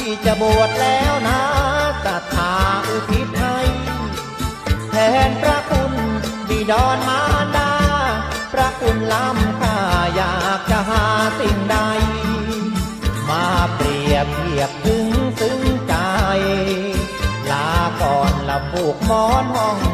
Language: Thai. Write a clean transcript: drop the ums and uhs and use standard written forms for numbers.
พี่จะบวชแล้วนะศรัทธาอุทิศให้แทนพระคุณบิดรมารดาพระคุณล้ำค่าอยากจะหาสิ่งใดมาเปรียบเทียบถึงซึ้งใจลาก่อนละผูกหมอนห้อง